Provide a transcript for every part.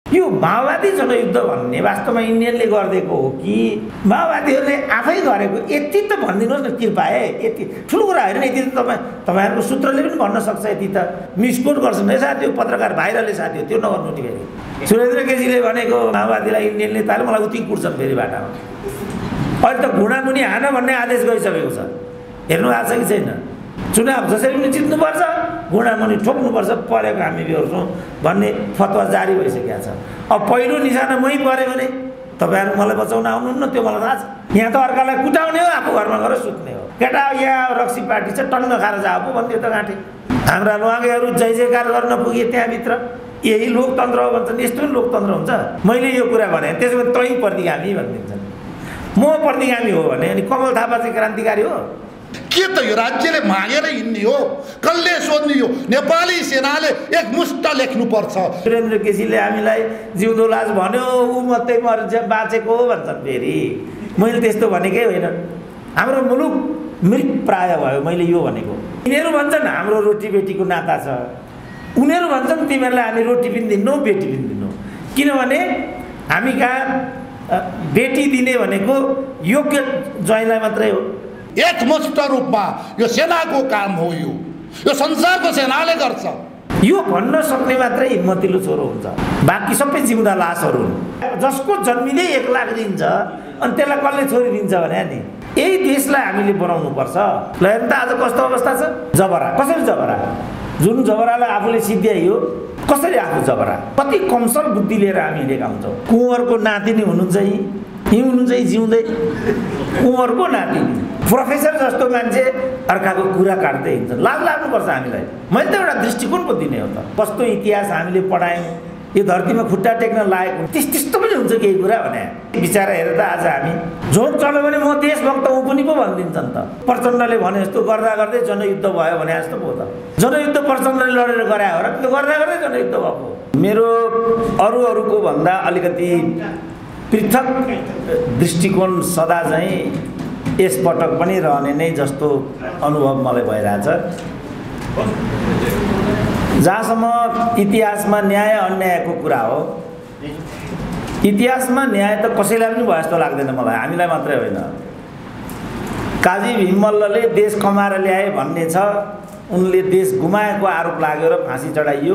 यो माओवादी जनयुद्ध भन्ने वास्तवमा इन्डियनले गरिदिएको हो कि माओवादीहरूले आफै गरेको? यति त भनिदिनुहोस् न कृपया। यति ठुलो कुरा होइन। यति त तपाईँहरूको सूत्रले पनि भन्न सक्छ। यति त मिसकोट गर्छन् है साथी, त्यो पत्रकार भाइरलले साथी हो, त्यो नगर्नु नि फेरि। सुरेन्द्र केसीले भनेको माओवादीलाई इन्डियनले ताले मलाई उति कुट्छन् फेरि बाटामा। अहिले त घुँडामुनि हान भन्ने आदेश गइसकेको छ। हेर्नु भएको छ कि छैन? चुनाव जसरी पनि जित्नुपर्छ, घुँडामुनि ठोक्नुपर्छ, परेको हामी बेहोर्छौँ भन्ने फतवा जारी भइसकेको छ। अब पहिलो निशाना मै पऱ्यो भने तपाईँहरू मलाई बचाउन आउनुहुन्न, त्यो मलाई थाहा छ। यहाँ त अर्कालाई कुटाउने हो, आफू घरमा गएर सुत्ने हो। केटा यहाँ रक्सी पार्टी छ, टन्न खाएर जाऊ भन्थ्यो त गाँठे। हाम्रा लुवाङ्गेहरू जय जयकार गर्न पुगे त्यहाँभित्र। यही लोकतन्त्र हो भन्छन्। यस्तो पनि लोकतन्त्र हुन्छ? मैले यो कुरा भने त्यसो भने तै प्रतिगामी भनिदिन्छन्। म प्रतिगामी हो भने अनि कमल थापा चाहिँ क्रान्तिकारी हो? के त यो राज्यले मागेर हिँड्ने हो? कसले सोध्ने हो? नेपाली सेनाले एक मुष्ट लेख्नुपर्छ। सुरेन्द्र केसीले हामीलाई जिउँदो लाज भन्यो, ऊ मात्रै बाँचेको भन्छन् फेरि। मैले त्यस्तो भनेकै होइन। हाम्रो मुलुक मृत प्राय भयो। मैले यो भनेको। यिनीहरू भन्छन् हाम्रो रोटी बेटीको नाता छ। उनीहरू भन्छन् तिमीहरूलाई हामी रोटी पनि दिन्नौ, बेटी पनि दिन्नौ। किनभने हामी कहाँ बेटी दिने भनेको योग्य ज्वाइँलाई मात्रै हो। एकमुष्ट रूपमा यो सेनाको काम हो। यो संसारको सेनाले गर्छ। यो भन्न सक्ने मात्रै हिम्मतिलो छोरो हुन्छ। बाँकी सबै जिउँदा लासहरू हुन्। जसको जन्मिँदै 1 लाख दिन्छ अनि त्यसलाई कसले छोरी दिन्छ भने नि यही देशलाई हामीले बनाउनुपर्छ। ल हेर्नु त आज कस्तो अवस्था छ। जबरा कसरी जबरा? जुन जबरालाई आफूले सिद्ध्याइयो, कसरी आफू जबरा? कति कमसल बुद्धि लिएर हामी हिँडेका हुन्छौँ। कुँवरको नातिनी हुनुहुन्छ यहीँ हुनुहुन्छ जिउँदै। कुँवरको नातिनी प्रोफेसर जस्तो मान्छे अर्काको कुरा काट्दै हिँड्छ। लाज लाग्नुपर्छ हामीलाई। मैले त एउटा दृष्टिकोण पो दिने हो त। कस्तो इतिहास हामीले पढायौँ, यो धरतीमा खुट्टा टेक्न लागेको त्यस्तो पनि हुन्छ केही कुरा भने बिचारा। हेर त आज हामी झोक चल्यो भने म देशभक्त हुँ पनि पो भनिदिन्छन् त। प्रचण्डले भने जस्तो गर्दा गर्दै जनयुद्ध भयो भने जस्तो पो त। जनयुद्ध प्रचण्डले लडेर गरायो र त्यो गर्दा गर्दै जनयुद्ध भएको। मेरो अरूको भन्दा अलिकति पृथक दृष्टिकोण सदा चाहिँ यसपटक पनि रहने नै जस्तो अनुभव मलाई भइरहेछ। जहाँसम्म इतिहासमा न्याय अन्यायको कुरा हो, इतिहासमा न्याय त कसैलाई पनि भयो जस्तो लाग्दैन मलाई। हामीलाई मात्रै होइन। काजी भीममल्लले देश कमाएर ल्याए भन्ने छ। उनले देश गुमाएको आरोप लाग्यो र फाँसी चढाइयो।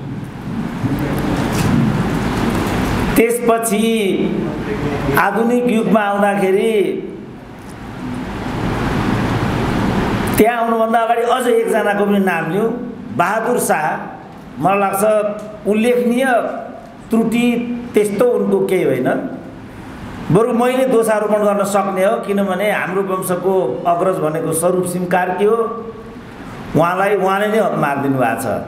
त्यसपछि आधुनिक युगमा आउँदाखेरि त्यहाँ आउनुभन्दा अगाडि अझ एकजनाको पनि नाम लिउँ, बहादुर शाह। मलाई लाग्छ उल्लेखनीय त्रुटि त्यस्तो उनको केही होइन। बरु मैले दोषारोपण गर्न सक्ने हो, किनभने हाम्रो वंशको अग्रज भनेको स्वरूप सिंह कार्की हो। उहाँले नै मारिदिनु भएको छ।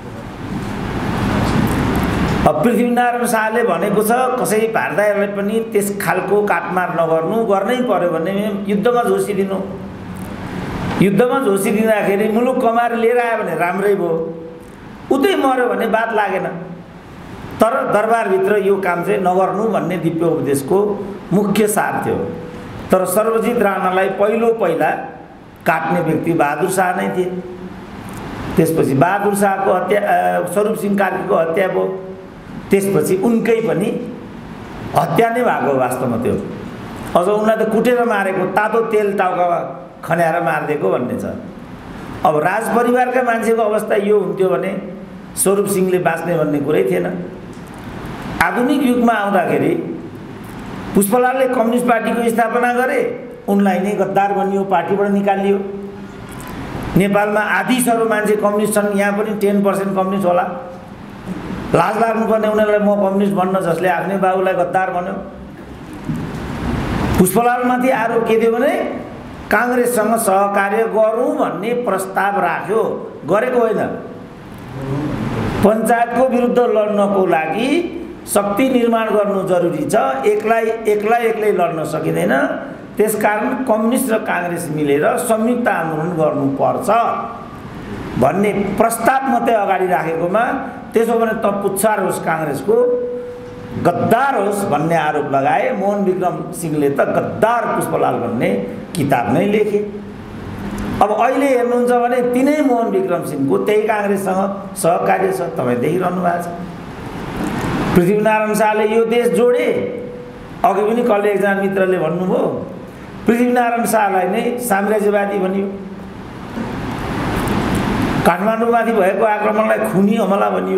अब पृथ्वीनारायण शाहले भनेको छ कसै भारतीयहरूलाई पनि त्यस खालको काटमार नगर्नु, गर्नै पर्यो भने युद्धमा झोसिदिनु। युद्धमा झोसिदिँदाखेरि मुलुक कमाएर लिएर आयो भने राम्रै भयो, उतै मर्यो भने बात लागेन। तर दरबारभित्र यो काम चाहिँ नगर्नु भन्ने दिव्य उपदेशको मुख्य सार थियो। तर सर्वजित राणालाई पहिला काट्ने व्यक्ति बहादुर शाह नै थिए। त्यसपछि बहादुर शाहको हत्या, स्वरूप सिंह कार्कीको हत्या भयो। त्यसपछि उनकै पनि हत्या नै भएको वास्तवमा त्यो। अझ उनलाई त कुटेर मारेको, तातो तेल टाउकामा खन्याएर मारिदिएको भन्ने छ। अब राजपरिवारका मान्छेको अवस्था यो हुन्थ्यो भने स्वरूप सिंहले बाँच्ने भन्ने कुरै थिएन। आधुनिक युगमा आउँदाखेरि पुष्पलालले कम्युनिस्ट पार्टीको स्थापना गरे, उनलाई नै गद्दार बनियो, पार्टीबाट निकालियो। नेपालमा आधी सर्व मान्छे कम्युनिस्ट छन्, यहाँ पनि 10% कम्युनिस्ट होला। लाज लाग्नुपर्ने उनीहरूलाई म कम्युनिस्ट भन्न, जसले आफ्नै बाबुलाई गद्दार भन्यो। पुष्पलालमाथि आरोप के थियो भने काङ्ग्रेससँग सहकार्य गरौँ भन्ने प्रस्ताव राख्यो, गरेको होइन। पञ्चायतको विरुद्ध लड्नको लागि शक्ति निर्माण गर्नु जरुरी छ, एक्लै लड्न सकिँदैन। त्यसकारण कम्युनिस्ट र काङ्ग्रेस मिलेर संयुक्त आन्दोलन गर्नुपर्छ भन्ने प्रस्ताव मात्रै अगाडि राखेकोमा त्यसो भने त पुच्छार होस्, काङ्ग्रेसको गद्दार होस् भन्ने आरोप लगाए। मोहन विक्रम सिंहले त गद्दार पुष्पलाल भन्ने किताब नै लेखे। अब अहिले हेर्नुहुन्छ भने तिनै मोहन विक्रम सिंहको त्यही काङ्ग्रेससँग सहकार्य छ, तपाईँ देखिरहनु भएको छ। पृथ्वीनारायण शाहले यो देश जोडे। अघि पनि कसले एकजना मित्रले भन्नुभयो पृथ्वीनारायण शाहलाई नै साम्राज्यवादी भनियो। काठमाडौँमाथि भएको आक्रमणलाई खुनी हमला भनियो।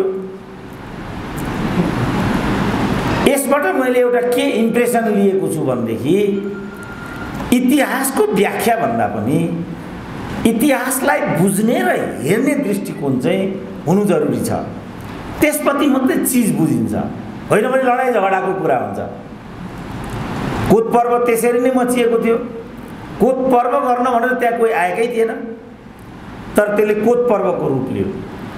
यसबाट मैले एउटा के इम्प्रेसन लिएको छु भनेदेखि इतिहासको व्याख्या भन्दा पनि इतिहासलाई बुझ्ने र हेर्ने दृष्टिकोण चाहिँ हुनु जरुरी छ। त्यसपछि मात्रै चिज बुझिन्छ, होइन भने लडाइँ झगडाको कुरा हुन्छ। कोत पर्व त्यसरी नै मचिएको थियो। कोत पर्व गर्न भनेर त्यहाँ कोही आएकै थिएन, तर त्यसले कोत पर्वको रूप लियो।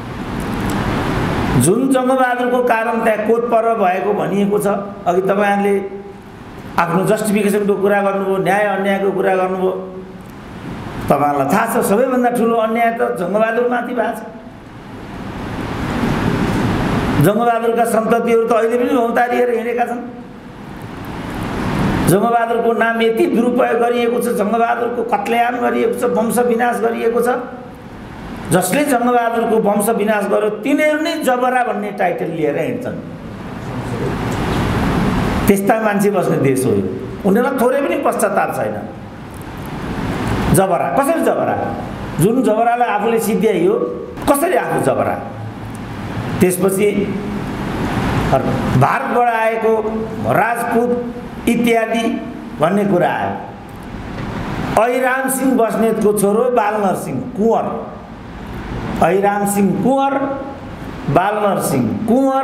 जुन जङ्गबहादुरको कारण त्यहाँ कोत पर्व भएको भनिएको छ। अघि तपाईँहरूले आफ्नो जस्टिफिकेसनको कुरा गर्नुभयो, न्याय अन्यायको कुरा गर्नुभयो। तपाईँहरूलाई थाहा छ सबैभन्दा ठुलो अन्याय त जङ्गबहादुरमाथि भएको छ। जङ्गबहादुरका सन्ततिहरू त अहिले पनि भौतारिएर हिँडेका छन्। जङ्गबहादुरको नाम यति दुरुपयोग गरिएको छ, जङ्गबहादुरको कत्लेआम गरिएको छ, वंश विनाश गरिएको छ। जसले जङ्गबहादुरको वंश विनाश गर्यो तिनीहरू नै जबरा भन्ने टाइटल लिएर हिँड्छन्। त्यस्ता मान्छे बस्ने देश हो यो। उनीहरूलाई थोरै पनि पश्चाताप छैन। जबरा कसरी जबरा? जुन जबरालाई आफूले सिद्ध्याइयो कसरी आफू जबरा? त्यसपछि भारतबाट आएको राजपूत इत्यादि भन्ने कुरा आयो। अहिराम सिंह बस्नेतको छोरो बालनरसिंह कुँवर, अहिराम सिंह कुँवर, बालनरसिंह कुँवर,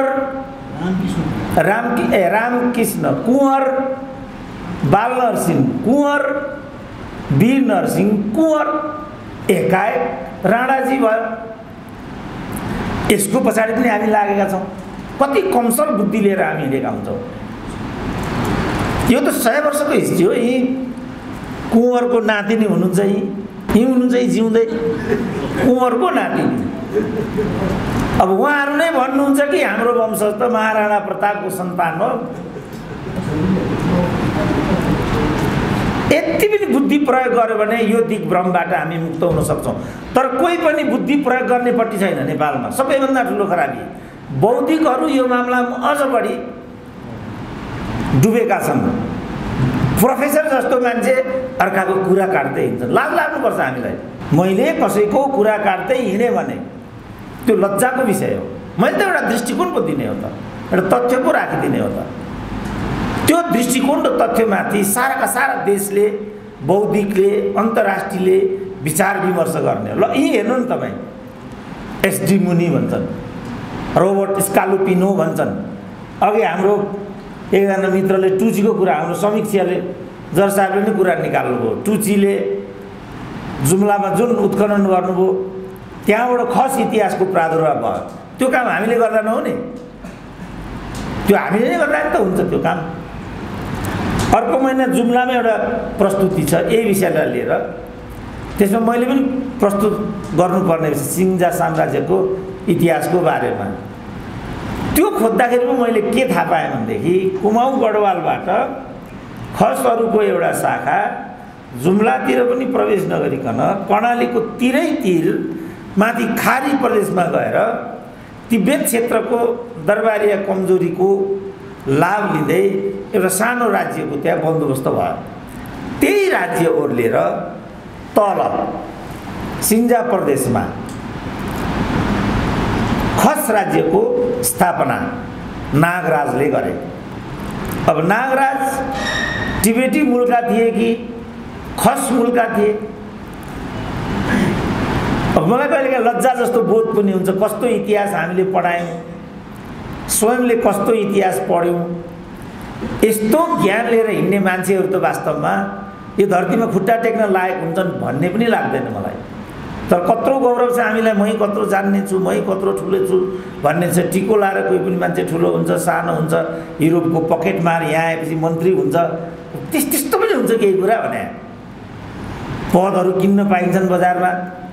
रामकृष्ण कुँवर, बालनरसिंह कुँवर, वीर नरसिंह कुँवर, एकाएक राणाजी भयो। यसको पछाडि पनि हामी लागेका छौँ। कति कमसल बुद्धि लिएर हामी हिँडेका हुन्छौँ। यो त 100 वर्षको हिस्ट्री हो। यी कुँवरको नाति नै हुनुहुन्छ, यी हुनुहुन्छ जिउँदै कुँवरको नाति। अब उहाँहरू नै भन्नुहुन्छ कि हाम्रो वंश त महाराणा प्रतापको सन्तान हो। यति पनि बुद्धि प्रयोग गर्यो भने यो दिग्भ्रमबाट हामी मुक्त हुन सक्छौँ। तर कोही पनि बुद्धि प्रयोग गर्नेपट्टि छैन नेपालमा। सबैभन्दा ठुलो खराबी बौद्धिकहरू यो मामलामा अझ बढी डुबेका छन्। प्रोफेसर जस्तो मान्छे अर्काको कुरा काट्दै हिँड्छन्। लाज लाग्नुपर्छ हामीलाई। मैले कसैको कुरा काट्दै हिँडेँ भने त्यो लज्जाको विषय हो। मैले त एउटा दृष्टिकोण पो दिने हो त, एउटा तथ्य पो राखिदिने हो त। त्यो दृष्टिकोण र तथ्यमाथि साराका सारा देशले, बौद्धिकले, अन्तर्राष्ट्रियले विचार विमर्श गर्ने। ल यी हेर्नु नि तपाईँ, एसडी मुनि भन्छन्, रोबर्ट स्कालुपिनो भन्छन्। अघि हाम्रो एकजना मित्रले टुचीको कुरा, हाम्रो समीक्षाले जर साहबले नै कुरा निकाल्नुभयो। टुचीले जुम्लामा जुन उत्खनन गर्नुभयो त्यहाँबाट खस इतिहासको प्रादुर्भाव भयो। त्यो काम हामीले गर्दा नहुने, त्यो हामीले नै गर्दा त हुन्छ त्यो काम। अर्को महिना जुम्लामा एउटा प्रस्तुति छ यही विषयलाई लिएर। त्यसमा मैले पनि प्रस्तुत गर्नुपर्ने विषय सिङ्जा साम्राज्यको इतिहासको बारेमा। त्यो खोज्दाखेरि पो मैले के थाहा पाएँ भनेदेखि कुमाउँ गढवालबाट खसहरूको एउटा शाखा जुम्लातिर पनि प्रवेश नगरिकन कर्णालीको तिरै तिर माथि खारी प्रदेशमा गएर तिब्बत क्षेत्रको दरबारिया कमजोरीको लाभ लिँदै एउटा सानो राज्यको त्यहाँ बन्दोबस्त भयो। त्यही राज्य ओर्लेर तल सिङ्जा प्रदेशमा खस राज्यको स्थापना नागराजले गरे। अब नागराज टिबेटी मूलका थिए कि खस मूलका थिए? अब मलाई कहिलेकाहीँ लज्जा जस्तो बोध पनि हुन्छ। कस्तो इतिहास हामीले पढायौँ, स्वयंले कस्तो इतिहास पढ्यौँ। यस्तो ज्ञान लिएर हिँड्ने मान्छेहरू त वास्तवमा यो धरतीमा खुट्टा टेक्न लायक हुन्छन् भन्ने पनि लाग्दैन मलाई। तर कत्रो गौरव छ हामीलाई, मै कत्रो जान्ने छु, मै कत्रो ठुलो छु भन्ने छ। टिको लाएर कोही पनि मान्छे ठुलो हुन्छ, सानो हुन्छ, युरोपको पकेट मार यहाँ आएपछि मन्त्री हुन्छ, त्यस्तो पनि हुन्छ केही कुरा भने। पदहरू किन्न पाइन्छन् बजारमा।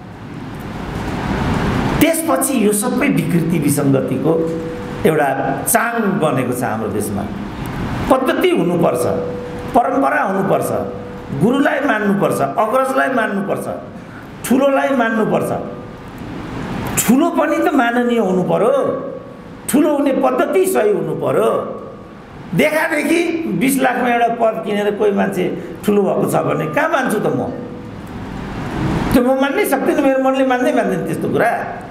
त्यसपछि यो सबै विकृति विसङ्गतिको एउटा चाङ बनेको छ हाम्रो देशमा। पद्धति हुनुपर्छ, परम्परा हुनुपर्छ, गुरुलाई मान्नुपर्छ, अग्रजलाई मान्नुपर्छ, ठुलोलाई मान्नुपर्छ। ठुलो पनि त माननीय हुनु पर्यो। ठुलो हुने पद्धति सही हुनु पर्यो। देखादेखि 20 लाखमा एउटा पद किनेर कोही मान्छे ठुलो भएको छ भने कहाँ मान्छु त म? त्यो म मान्नै सक्दिनँ, मेरो मनले मान्दैन त्यस्तो कुरा।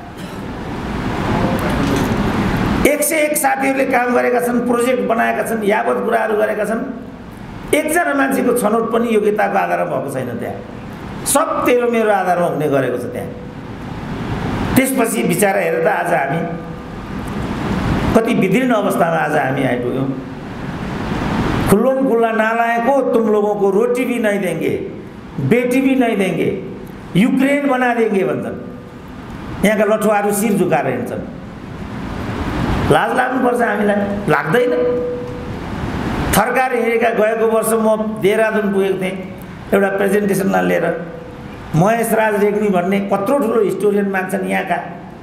101 साथीहरूले काम गरेका छन्, प्रोजेक्ट बनाएका छन्, यावत कुराहरू गरेका छन्। एकजना मान्छेको छनौट पनि योग्यताको आधारमा भएको छैन त्यहाँ। सब तेरो मेरो आधारमा हुने गरेको छ त्यहाँ। त्यसपछि बिचारा हेर त आज हामी कति विदीर्ण अवस्थामा आज हामी आइपुग्यौँ। खुल्ला नालायक हो, तुम लोगों को रोटी भी नहीं देंगे, बेटी भी नहीं देंगे, यूक्रेन बना देंगे भन्छन्। यहाँका लठुवाहरू शिर झुकाएर हिँड्छन्। लाज लाग्नुपर्छ हामीलाई, लाग्दैन? थर्काएर हिँडेका गएको वर्ष म देहरादून पुगेको थिएँ एउटा प्रेजेन्टेसनलाई लिएर। महेश राज रेग्मी भन्ने कत्रो ठुलो हिस्टोरियन मान्छन् यहाँका।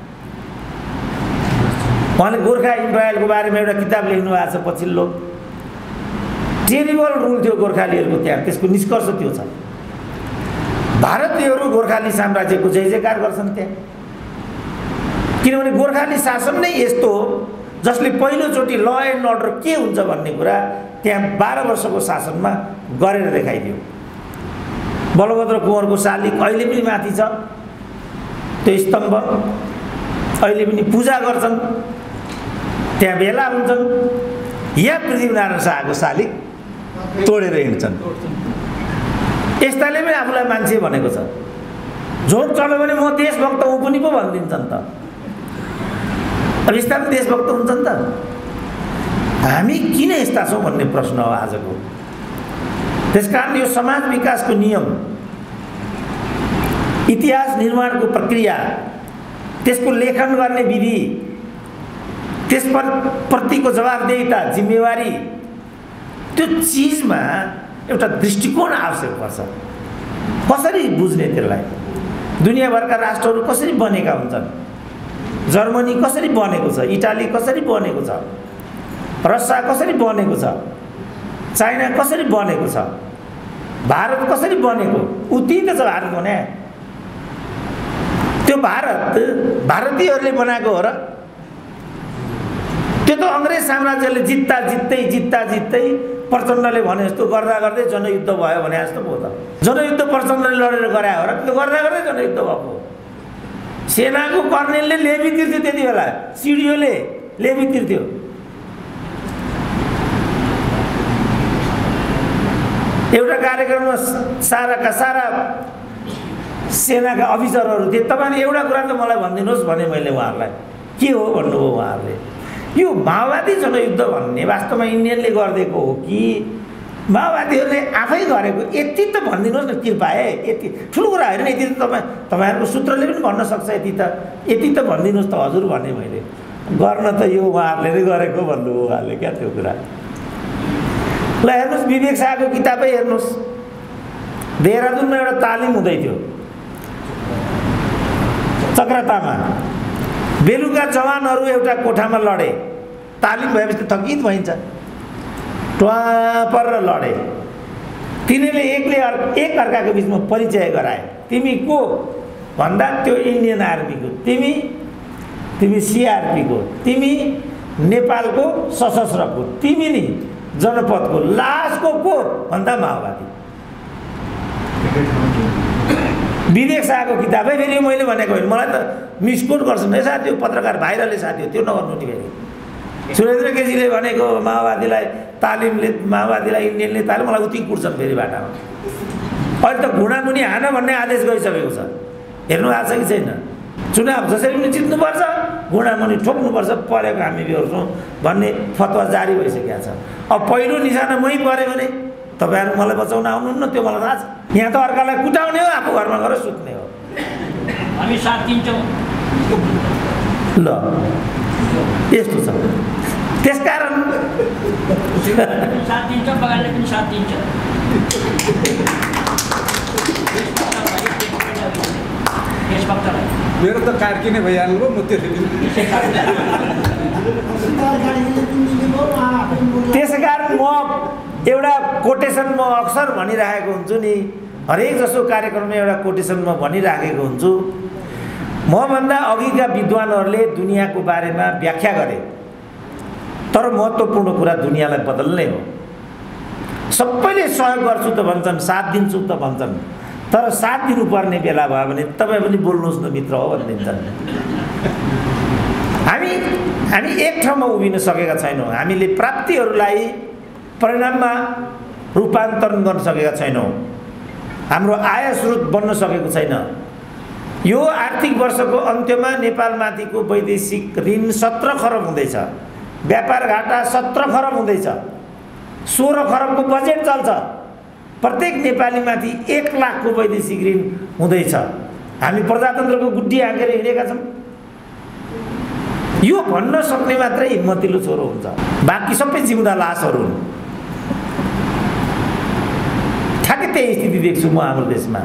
उहाँले गोर्खा इम्पायरको बारेमा एउटा किताब लेख्नु भएको छ पछिल्लो। टेरिबल रुल थियो गोर्खालीहरूको त्यहाँ, त्यसको निष्कर्ष त्यो छ। भारतीयहरू गोर्खाली साम्राज्यको जय जयकार गर्छन् त्यहाँ, किनभने गोर्खाली शासन नै यस्तो हो जसले पहिलोचोटि ल एन्ड अर्डर के हुन्छ भन्ने कुरा त्यहाँ 12 वर्षको शासनमा गरेर देखाइदियो। बलभद्र कुँवरको शालिग अहिले पनि माथि छ, त्यो स्तम्भ अहिले पनि पूजा गर्छन्, त्यहाँ भेला हुन्छन्। यहाँ पृथ्वीनारायण शाहको शालिग तोडेर हिँड्छन्। यस्ताले पनि आफूलाई मान्छे भनेको छ। झोक चल्यो भने म देशभक्त हुँ पनि पो भनिदिन्छन् त। अब यस्ता पनि देशभक्त हुन्छन् त। हामी किन यस्ता छौँ भन्ने प्रश्न हो आजको। त्यसकारण यो समाज विकासको नियम, इतिहास निर्माणको प्रक्रिया, त्यसको लेखन गर्ने विधि, त्यस प्रतिको जवाबदेहिता, जिम्मेवारी, त्यो चिजमा एउटा दृष्टिकोण आवश्यक पर्छ। कसरी बुझ्ने त्यसलाई? दुनियाँभरका राष्ट्रहरू कसरी बनेका हुन्छन्? जर्मनी कसरी बनेको छ? इटाली कसरी बनेको छ? रसिया कसरी बनेको छ? चाइना कसरी बनेको छ? भारत कसरी बनेको? उति त छ भारत भने। त्यो भारत भारतीयहरूले बनाएको हो र? त्यो त अङ्ग्रेज साम्राज्यले जित्दै प्रचण्डले भने जस्तो गर्दा गर्दै जनयुद्ध भयो भने जस्तो भयो त। जनयुद्ध प्रचण्डले लडेर गरायो हो र? त्यो गर्दा गर्दै जनयुद्ध भएको। सेनाको कर्नेलले लेबी तिर्थ्यो त्यति बेला, सिडिओले लेबी तिर्थ्यो। एउटा कार्यक्रममा साराका सारा सेनाका अफिसरहरू थिए। तपाईँले एउटा कुरा त मलाई भनिदिनुहोस् भने मैले उहाँहरूलाई, के हो भन्नुभयो उहाँहरूले? यो माओवादी जनयुद्ध भन्ने वास्तवमा इन्डियनले गरिदिएको हो कि माओवादीहरूले आफै गरेको? यति त भनिदिनुहोस् न कृपया। यति ठुलो कुरा होइन, यति त तपाईँहरूको सूत्रले पनि भन्न सक्छ। यति त भनिदिनुहोस् त हजुर भने मैले। गर्न त यो उहाँहरूले नै गरेको भन्नुभयो उहाँले। क्या त्यो कुरा? ल हेर्नुहोस्, विवेक शाहको किताबै हेर्नुहोस्। देहरादूनमा एउटा तालिम हुँदै थियो चक्रतामा। बेलुका जवानहरू एउटा कोठामा लडे। तालिम भएपछि थकित भइन्छ, ट्वापर लडे। तिनीहरूले एक अर्काको बिचमा परिचय गराए। तिमी को भन्दा त्यो इन्डियन आर्मीको, तिमी सिआरपीको, तिमी नेपालको सशस्त्रको, तिमी नि जनपदको, लास्टको को भन्दा माओवादी। विवेक शाहको किताबै फेरि मैले भनेको होइन, मलाई त मिसकोट गर्छन् है साथी, पत्रकार भाइरलले साथी हो, त्यो नगर्नु नि। फेरि सुरेन्द्र केजीले भनेको माओवादीलाई इन्डियनले तालिम, मलाई उति कुर्छन् फेरि बाटामा। अहिले त घुँडामुनि हान भन्ने आदेश गइसकेको छ। हेर्नु आएको छ कि छैन? चुनाव जसरी पनि जित्नुपर्छ, घुँडामुनि ठोक्नुपर्छ, परेको हामी बेहोर्छौँ भन्ने फतवा जारी भइसकेको छ। अब पहिलो निशाना मै पऱ्यो भने तपाईँहरू मलाई बचाउन आउनुहुन्न, त्यो मलाई थाहा छ। यहाँ त अर्कालाई कुटाउने हो, आफू घरमा गएर सुत्ने हो। हामी साथ दिन्छौँ। ल यस्तो छ। त्यसकारण साथ दिन्छौँ, बगानले पनि साथ दिन्छ। मेरो त कार्की नै भइहाल्नु भयो, म त्यसै कारण म एउटा कोटेसन म अक्सर भनिरहेको हुन्छु नि। हरेक जसो कार्यक्रममा एउटा कोटेसन म भनिराखेको हुन्छु। मभन्दा अघिका विद्वानहरूले दुनियाँको बारेमा व्याख्या गरे। तर महत्त्वपूर्ण कुरा दुनियाँलाई बदल्ने हो। सबैले सहयोग गर्छु त भन्छन्, साथ दिन्छु त भन्छन्, तर साथ दिनुपर्ने बेला भयो भने तपाईँ पनि बोल्नुहोस् न मित्र हो भनिदिन्छन्। हामी एक ठाउँमा उभिन सकेका छैनौँ। हामीले प्राप्तिहरूलाई परिणाममा रूपान्तरण गर्न सकेका छैनौँ। हाम्रो आय स्रोत बन्न सकेको छैन। यो आर्थिक वर्षको अन्त्यमा नेपालमाथिको वैदेशिक ऋण 17 खरब हुँदैछ, व्यापार घाटा 17 खरब हुँदैछ, 16 खरबको बजेट चल्छ। प्रत्येक नेपालीमाथि 1 लाखको वैदेशिक ऋण हुँदैछ। हामी प्रजातन्त्रको गुड्डी हाँकेर हिँडेका छौँ। यो भन्न सक्ने मात्रै हिम्मतिलो छोरो हुन्छ, बाँकी सबै जिउँदा लासहरू हुन्। ठ्याक्कै त्यही स्थिति देख्छु म हाम्रो देशमा।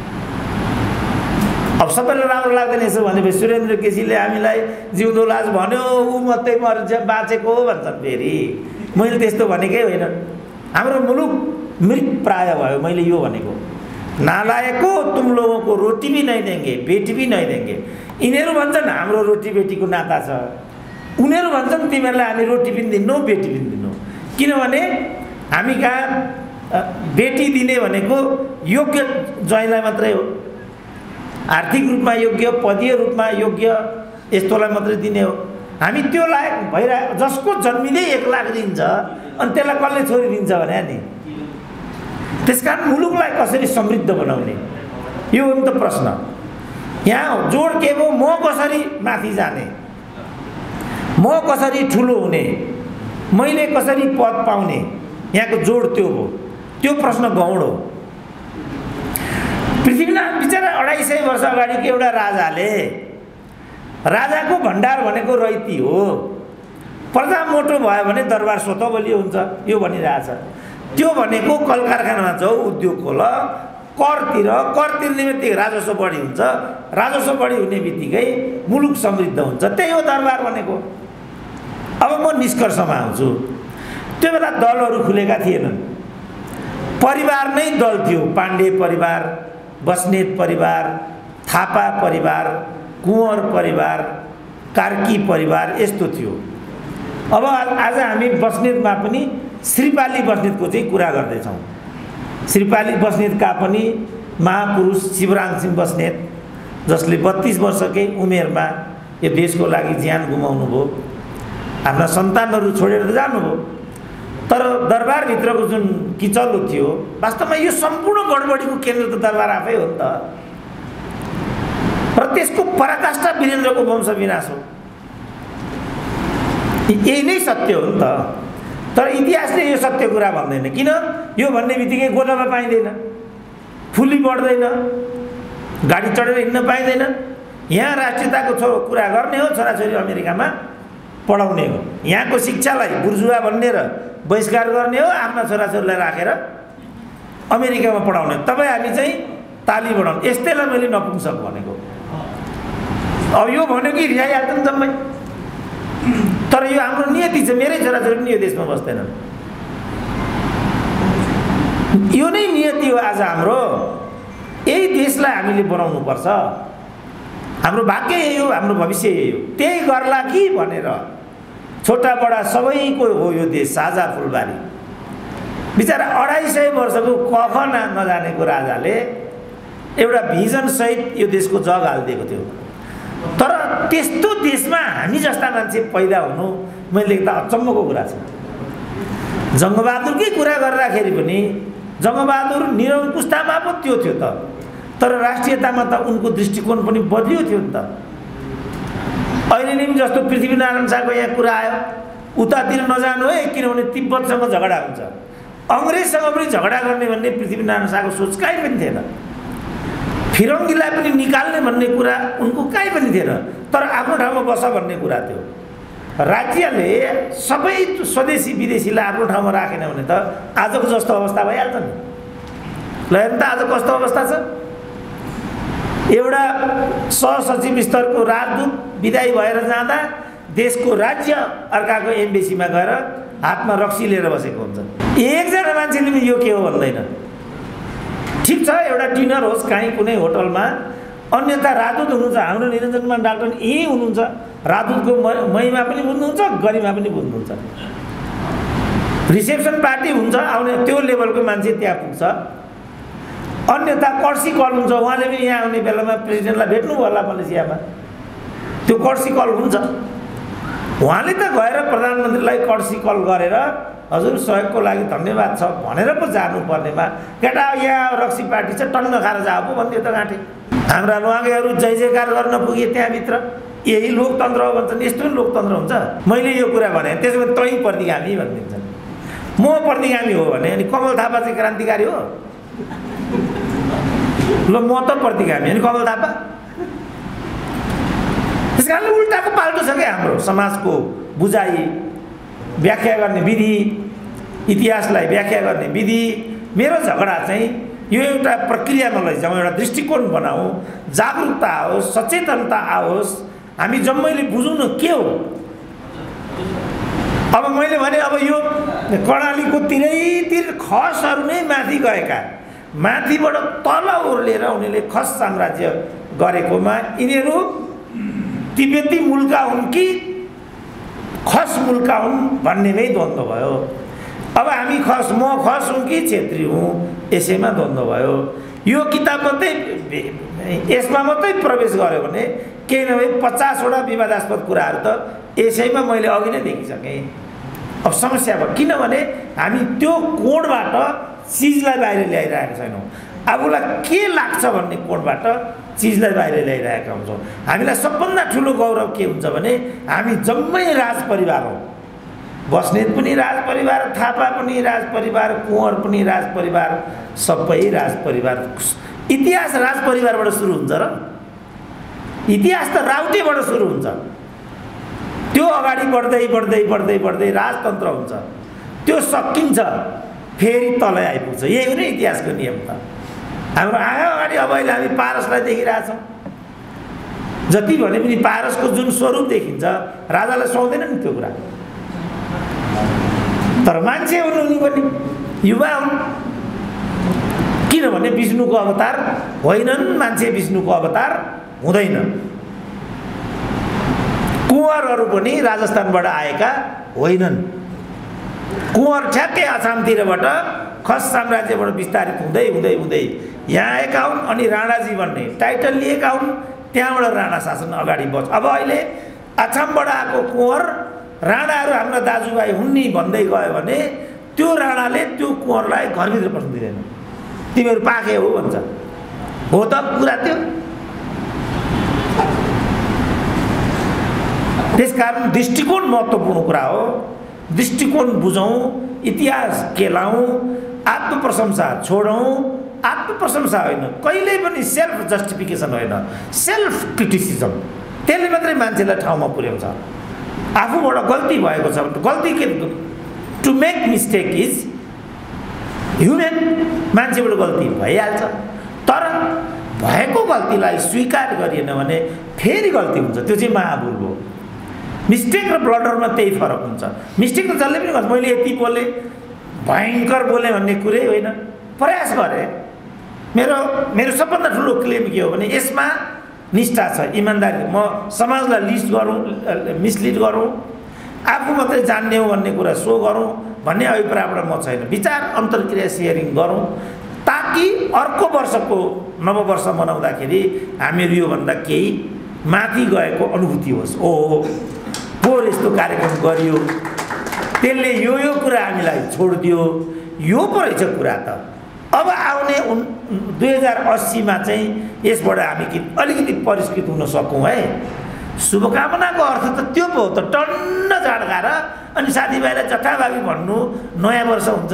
अब सबैलाई राम्रो लाग्दैन यसो भनेपछि सुरेन्द्र केसीले हामीलाई जिउँदो लास भन्यो, ऊ मात्रै बाँचेको भन्छन्। फेरि मैले त्यस्तो भनेकै होइन। हाम्रो मुलुक मृत प्राय भयो। मैले यो भनेको नालायको तुम लोगों को रोटी भी नहीं देंगे, बेटी भी नहीं देंगे। यिनीहरू भन्छन् हाम्रो रोटी बेटीको नाता छ, उनीहरू भन्छन् तिमीहरूलाई हामी रोटी पनि दिन्नौ, बेटी पनि दिन्नौ। किनभने हामी कहाँ बेटी दिने भनेको योग्य ज्वाइँलाई मात्रै हो। आर्थिक रूपमा योग्य, पदीय रूपमा योग्य यस्तोलाई मात्रै दिने हो। हामी त्यो लायक भइरहेको, जसको जन्मिँदै 1 लाख दिन्छ अनि त्यसलाई कसले छोरी दिन्छ भने नि। त्यसकारण मुलुकलाई कसरी समृद्ध बनाउने, यो हो नि त प्रश्न। यहाँ जोड के हो? म कसरी माथि जाने, म कसरी ठुलो हुने, मैले कसरी पद पाउने, यहाँको जोड त्यो हो। त्यो प्रश्न गौण हो। पृथ्वीनाथ बिचरा 250 वर्ष अगाडिको एउटा राजाले, राजाको भण्डार भनेको रैती हो। प्रजा मोटो भयो भने दरबार स्वतः बलियो हुन्छ, यो भनिरहेछ। त्यो भनेको कल कारखानामा जाऊ, उद्योग खोल, कर तिर्ने बित्तिकै राजस्व बढी हुन्छ, राजस्व बढी हुने बित्तिकै मुलुक समृद्ध हुन्छ। त्यही हो दरबार भनेको। अब म निष्कर्षमा आउँछु। त्यो बेला दलहरू खुलेका थिएनन्, परिवार नै दल थियो। पाण्डे परिवार, बस्नेत परिवार, थापा परिवार, कुँवर परिवार, कार्की परिवार, यस्तो थियो। अब आज हामी बस्नेतमा पनि श्रीपाली बस्नेतको चाहिँ कुरा गर्दैछौँ। श्रीपाली बस्नेतका पनि महापुरुष शिवराम सिंह बस्नेत, जसले 32 वर्षकै उमेरमा यो देशको लागि ज्यान गुमाउनु भयो, आफ्ना सन्तानहरू छोडेर त जानुभयो। तर दरबारभित्रको जुन किचलो थियो, वास्तवमा यो सम्पूर्ण गडबडीको केन्द्र त दरबार आफै हो नि त। र त्यसको पराकाष्ठा वीरेन्द्रको वंश विनाश हो। यही नै सत्य हो नि त। तर इतिहासले यो सत्य कुरा भन्दैन। किन? यो भन्ने बित्तिकै गोदामा पाइँदैन, फुली बढ्दैन, गाडी चढेर हिँड्न पाइँदैन। यहाँ राष्ट्रियताको कुरा गर्ने हो, छोराछोरी अमेरिकामा पढाउने हो। यहाँको शिक्षालाई बुर्जुवा भनेर बहिष्कार गर्ने हो, आफ्ना छोराछोरीलाई राखेर अमेरिकामा पढाउने। तपाईँ हामी चाहिँ ताली बढाउनु। यस्तैलाई मैले नपुंसक भनेको। अब यो भन्यो कि रिसाइहाल्छ नि जम्मै। तर यो हाम्रो नियति छ। मेरै छोराछोरी पनि यो देशमा बस्दैनन्। यो नै नियति हो आज हाम्रो। यही देशलाई हामीले बनाउनु पर्छ। हाम्रो भाग्य यही हो, हाम्रो भविष्य यही हो। त्यही गर्ला कि भनेर छोटा बडा सबैको हो यो देश, साझा फुलबारी। बिचरा 250 वर्षको कख नजानेको राजाले एउटा भिजन सहित यो देशको जग हालिदिएको थियो। तर त्यस्तो देशमा हामी जस्ता मान्छे पैदा हुनु मैले देख्दा अचम्मको कुरा छ। जङ्गबहादुरकै कुरा गर्दाखेरि पनि जङ्गबहादुर निरङ्कुशतामा पो त्यो थियो त, तर राष्ट्रियतामा त उनको दृष्टिकोण पनि बदलियो थियो नि त। अहिले नि जस्तो पृथ्वीनारायण शाहको यहाँ कुरा आयो, उतातिर नजानु है किनभने तिब्बतसँग झगडा हुन्छ। अङ्ग्रेजसँग पनि झगडा गर्ने भन्ने पृथ्वीनारायण शाहको सोच कहीँ पनि थिएन। फिरङ्गीलाई पनि निकाल्ने भन्ने कुरा उनको कहीँ पनि थिएन। तर आफ्नो ठाउँमा बस भन्ने कुरा थियो। राज्यले सबै स्वदेशी विदेशीलाई आफ्नो ठाउँमा राखेन भने त आजको जस्तो अवस्था भइहाल्छ नि। ल हेर्नु त आज कस्तो अवस्था छ। एउटा सहसचिव स्तरको राजदूत विदाई भएर जाँदा देशको राज्य अर्काको एम्बेसीमा गएर हातमा रक्सी लिएर बसेको हुन्छ। एकजना मान्छेले पनि यो के हो भन्दैन। ठिक छ, एउटा डिनर होस् कहीँ कुनै होटलमा, अन्यथा राजदूत हुनुहुन्छ, हाम्रो निरञ्जनमान डाक्टर यहीँ हुनुहुन्छ, राजदूतको महिमा पनि बुझ्नुहुन्छ, गरिमा पनि बुझ्नुहुन्छ। रिसेप्सन पार्टी हुन्छ, आउने त्यो लेभलको मान्छे त्यहाँ पुग्छ। अन्यथा कर्सी कल हुन्छ, उहाँले पनि यहाँ आउने बेलामा प्रेसिडेन्टलाई भेट्नु होला मलेसियामा, त्यो कर्सी कल हुन्छ। उहाँले त गएर प्रधानमन्त्रीलाई कर्सी कल गरेर हजुर सहयोगको लागि धन्यवाद छ भनेर पो जानुपर्नेमा केटा यहाँ रक्सी पार्टी छ टन्न खाएर जाऊ पो भन्थ्यो त गाँठे। हाम्रा लुवाङ्गेहरू जय जयकार गर्न पुगे त्यहाँभित्र, यही लोकतन्त्र हो भन्छन्। यस्तो पनि लोकतन्त्र हुन्छ? मैले यो कुरा भने त्यसो भने तै प्रतिगामी भनिदिन्छन्। म प्रतिगामी हो भने अनि कमल थापा चाहिँ क्रान्तिकारी हो? ल म त प्रतिगामी अनि कमल थापा? त्यस कारणले उल्टाको पाल्टो छ क्या हाम्रो समाजको बुझाइ, व्याख्या गर्ने विधि, इतिहासलाई व्याख्या गर्ने विधि। मेरो झगडा चाहिँ यो एउटा प्रक्रियामा लैजाउँ, एउटा दृष्टिकोण बनाऊ, जागरुकता आओस्, सचेतनता आओस्, हामी जम्मैले बुझौँ न के हो। अब मैले भने अब यो कर्णालीको तिरैतिर खसहरू नै माथि गएका, माथिबाट तल ओर्लेर उनीहरूले खस साम्राज्य गरेकोमा यिनीहरू तिब्बती मुल्का हुन् कि खस मुल्का हुन् भन्नेमै द्वन्द्व भयो। अब हामी खस, म खस हुँ कि छेत्री हुँ, यसैमा द्वन्द्व भयो। यो किताब मात्रै यसमा मात्रै प्रवेश गर्यो भने केही नभए 50वटा विवादास्पद कुराहरू त यसैमा मैले अघि नै देखिसकेँ। अब समस्या भयो किनभने हामी त्यो कोणबाट चिजलाई बाहिर ल्याइरहेका छैनौँ। आफूलाई के लाग्छ भन्ने कोणबाट चिजलाई बाहिर ल्याइरहेका हुन्छौँ। हामीलाई सबभन्दा ठुलो गौरव के हुन्छ भने हामी जम्मै राज परिवार हौँ। बस्नेत पनि राज परिवार, थापा पनि राज परिवार, कुँवर पनि राज परिवार, सबै राज परिवार। इतिहास राज परिवारबाट सुरु हुन्छ र? इतिहास त राउटेबाट सुरु हुन्छ, त्यो अगाडि बढ्दै बढ्दै बढ्दै बढ्दै राजतन्त्र हुन्छ, त्यो सकिन्छ, फेरि तलै आइपुग्छ। यही हो नि इतिहासको नियम त। हाम्रो आँखा अगाडि अब अहिले हामी पारसलाई देखिरहेछौँ। जति भने पनि पारसको जुन स्वरूप देखिन्छ राजालाई सुहाउँदैन नि त्यो कुरा। तर मान्छे हुन् उनी पनि, युवा हुन्। किनभने विष्णुको अवतार होइनन्, मान्छे विष्णुको अवतार हुँदैन। कुँवरहरू पनि राजस्थानबाट आएका होइनन्। कुँवर ठ्याक्कै आसामतिरबाट खस साम्राज्यबाट विस्तारित हुँदै हुँदै हुँदै यहाँ आएका हुन् अनि राणाजी भन्ने टाइटल लिएका हुन्। त्यहाँबाट राणा शासन अगाडि बढ्छ। अब अहिले आसामबाट आएको कुँवर राणाहरू हाम्रा दाजुभाइ हुन् नि भन्दै गयो भने त्यो राणाले त्यो कुँवरलाई घरभित्र पस्नु दिँदैन। तिमीहरू पाके हो भन्छ। हो त कुरा त्यो। त्यसकारण दृष्टिकोण महत्त्वपूर्ण कुरा हो। दृष्टिकोण बुझौँ, इतिहास केलाउँ, आत्मप्रशंसा छोडौँ। आत्मप्रशंसा होइन, कहिल्यै पनि सेल्फ जस्टिफिकेसन होइन, सेल्फ क्रिटिसिजम। त्यसले मात्रै मान्छेलाई ठाउँमा पुर्याउँछ। आफूबाट गल्ती भएको छ भने गल्ती के, to make mistake is human. मान्छेबाट गल्ती भइहाल्छ, तर भएको गल्तीलाई स्वीकार गरिएन भने फेरि गल्ती हुन्छ। त्यो चाहिँ महाभुल हो। मिस्टेक र ब्लडरमा त्यही फरक हुन्छ। मिस्टेक त जसले पनि गर्छ। मैले यति बोलेँ, भयङ्कर बोलेँ भन्ने कुरै होइन, प्रयास गरेँ। मेरो सबभन्दा ठुलो क्लेम के हो भने यसमा निष्ठा छ, इमान्दारी। म समाजलाई मिसलिड गरौँ, आफू मात्रै जान्ने हो भन्ने कुरा सो गरौँ भन्ने अभिप्रायबाट म छैन। विचार अन्तर्क्रिया सेयरिङ गरौँ ताकि अर्को वर्षको नववर्ष मनाउँदाखेरि हामीहरू योभन्दा केही माथि गएको अनुभूति होस्। ओहो पोहोर यस्तो कार्यक्रम गरियो, त्यसले यो कुरा हामीलाई छोडिदियो, यो पो रहेछ कुरा त। अब आउने 2080मा चाहिँ यसबाट हामी अलिकति परिष्कृत हुन सकौँ है। शुभकामनाको अर्थ त त्यो पो हो त। टन्न झाड खाएर अनि साथीभाइलाई जथाभावी भन्नु नयाँ वर्ष हुन्छ